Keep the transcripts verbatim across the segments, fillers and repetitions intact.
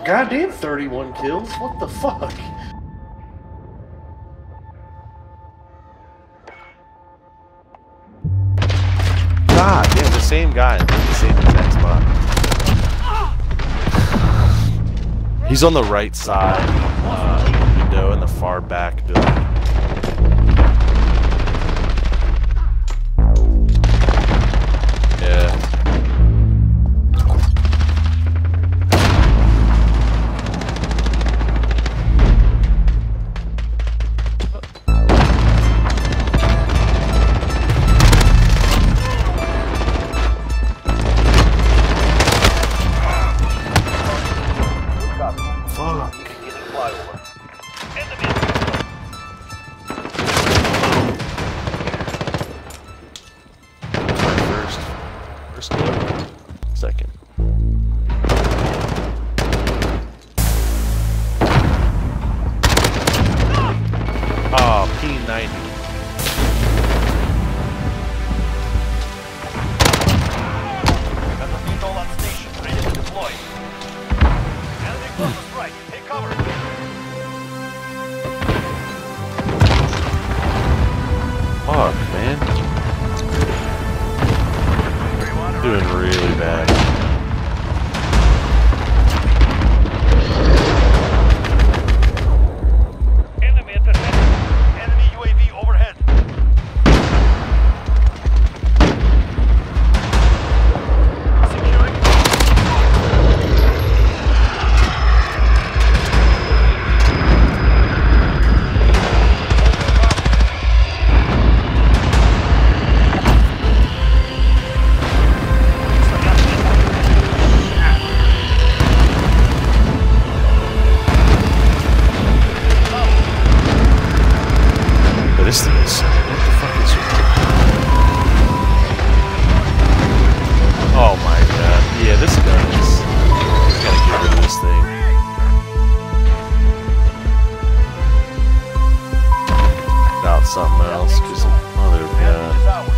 Goddamn thirty-one kills, what the fuck? God damn, the same guy in the same exact spot. He's on the right side, uh, window in the far back building. Yeah. Fuck. First. First kill. Second. Oh, P ninety. Got the vehicle on station, ready to deploy. Enemy closest right, take cover. Fuck, man. Doing really bad. Enemy at the head. Enemy U A V overhead. Securing. But this thing is. What the fuck is it? Oh my god. Yeah, this gun is. Just gotta get rid of this thing. Without something else, because mother of god.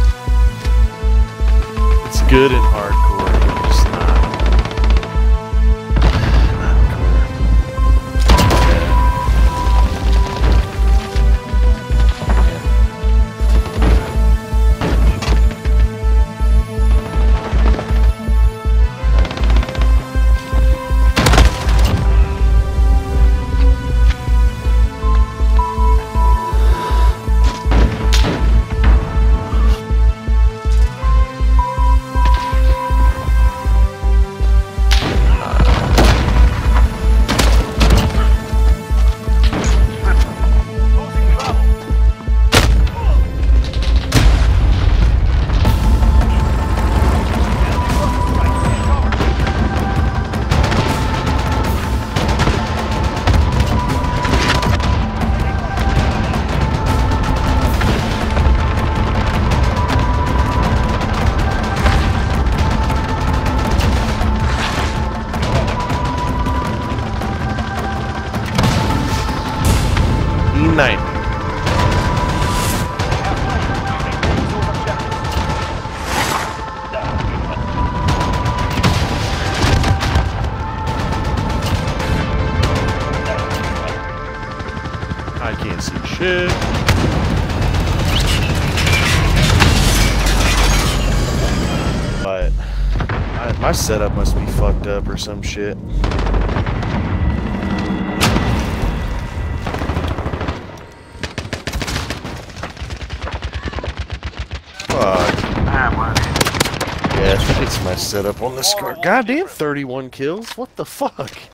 It's good in hardcore, but just not. Not core. Yeah. E ninety. I can't see shit. But I, my setup must be fucked up or some shit. Fuck. Yeah, I think it's my setup on this car. Goddamn thirty-one kills? What the fuck?